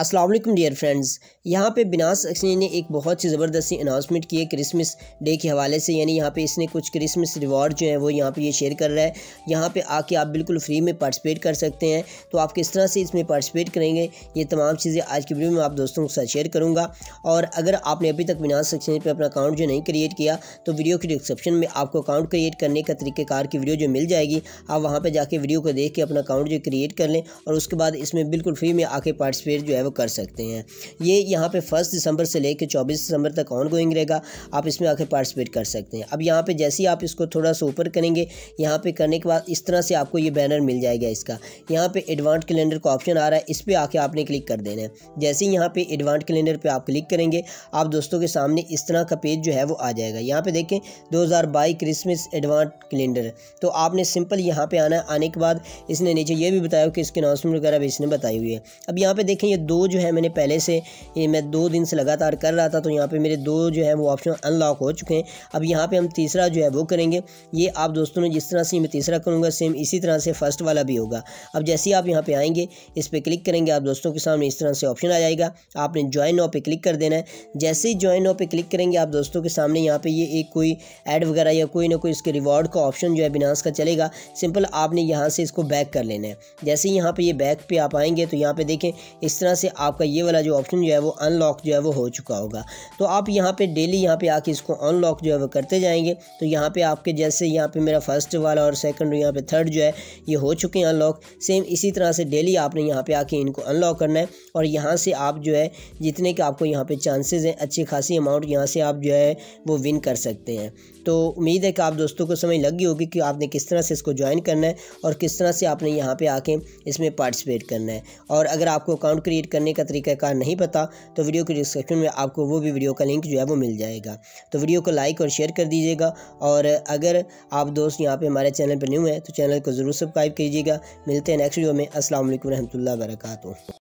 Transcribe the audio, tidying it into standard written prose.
अस्सलाम वालेकुम dear friends, यहाँ पे बिनास एक्सचेंज ने एक बहुत सी ज़बरदस्ती अनाउंसमेंट की है क्रिसमस डे के हवाले से। यानी यहाँ पे इसने कुछ क्रिसमस रिवॉर्ड जो है वो यहाँ पे ये शेयर कर रहा है। यहाँ पे आके आप बिल्कुल फ्री में पार्टिसिपेट कर सकते हैं। तो आप किस तरह से इसमें पार्टिसिपेट करेंगे, ये तमाम चीज़ें आज की वीडियो में आप दोस्तों के साथ शेयर करूँगा। और अगर आपने अभी तक बिनास एक्सचेंज पर अपना अकाउंट जो नहीं क्रिएट किया तो वीडियो की डिस्क्रिप्शन में आपको अकाउंट क्रिएट करने का तरीक़ेकार की वीडियो जो मिल जाएगी। आप वहाँ पर जाके वीडियो को देख के अपना अकाउंट जो क्रिएट कर लें और उसके बाद इसमें बिल्कुल फ्री में आके पार्टिसिपेट जो है वो कर सकते हैं। ये यहाँ पे 1 दिसंबर से लेकर 24 दिसंबर तक ऑन गोइंग रहेगा। आप इसमें आके पार्टिसिपेट कर सकते हैं। अब यहाँ पे जैसे ही आप इसको थोड़ा सा ऊपर करेंगे, यहाँ पे करने के बाद इस तरह से आपको ये बैनर मिल जाएगा। इसका यहाँ पे एडवांस कैलेंडर का ऑप्शन आ रहा है, इस पर आके आपने क्लिक कर देना है। जैसे ही यहाँ पे एडवांस कैलेंडर पे आप क्लिक करेंगे, आप दोस्तों के सामने इस तरह का पेज जो है वो आ जाएगा। यहाँ पे देखें 2022 क्रिसमस एडवांस कैलेंडर। तो आपने सिंपल यहाँ पे आना है। आने के बाद इसने नीचे ये भी बताया कि इसके अनाउंसमेंट वगैरह भी इसने बताई हुई है। अब यहाँ पे देखें ये दो जो है मैंने पहले से ये मैं 2 दिन से लगातार कर रहा था, तो यहाँ पे मेरे 2 जो है वो ऑप्शन अनलॉक हो चुके हैं। अब यहाँ पे हम तीसरा जो है वो करेंगे। ये आप दोस्तों ने जिस तरह से मैं तीसरा करूँगा सेम इसी तरह से फर्स्ट वाला भी होगा। अब जैसे ही आप यहाँ पे आएंगे, इस पर क्लिक करेंगे, आप दोस्तों के सामने इस तरह से ऑप्शन आ जाएगा। आपने ज्वाइन नाउ पे क्लिक कर देना है। जैसे ही ज्वाइन नाउ पे क्लिक करेंगे, आप दोस्तों के सामने यहाँ पे ये एक कोई ऐड वगैरह या कोई ना कोई इसके रिवॉर्ड का ऑप्शन जो है बिनास का चलेगा। सिंपल आपने यहाँ से इसको बैक कर लेना है। जैसे ही यहाँ पे ये बैक पे आप आएंगे तो यहाँ पे देखें इस तरह से आपका ये वाला जो ऑप्शन जो है वो अनलॉक जो है वो हो चुका होगा। तो आप यहाँ पे डेली यहाँ पे आके इसको अनलॉक जो है वो करते जाएंगे। तो यहाँ पे आपके जैसे यहाँ पे मेरा फर्स्ट वाला और सेकंड यहाँ पे थर्ड जो है ये हो चुके हैं अनलॉक। सेम इसी तरह से डेली आपने यहाँ पे आके इनको अनलॉक करना है और यहाँ से आप जो है जितने के आपको यहाँ पे चांसेस हैं, अच्छी खासी अमाउंट यहाँ से आप जो है वो विन कर सकते हैं। तो उम्मीद है कि आप दोस्तों को समझ लग गई होगी कि आपने किस तरह से इसको ज्वाइन करना है और किस तरह से आपने यहाँ पे आके इसमें पार्टिसिपेट करना है। और अगर आपको अकाउंट क्रिएट करने का तरीकाकार नहीं पता तो वीडियो के डिस्क्रिप्शन में आपको वो भी वीडियो का लिंक जो है वो मिल जाएगा। तो वीडियो को लाइक और शेयर कर दीजिएगा। और अगर आप दोस्त यहाँ पे हमारे चैनल पर न्यू हैं तो चैनल को ज़रूर सब्सक्राइब कीजिएगा। मिलते हैं नेक्स्ट वीडियो में। अस्सलाम वालेकुम रहमतुल्लाहि व बरकातुहू।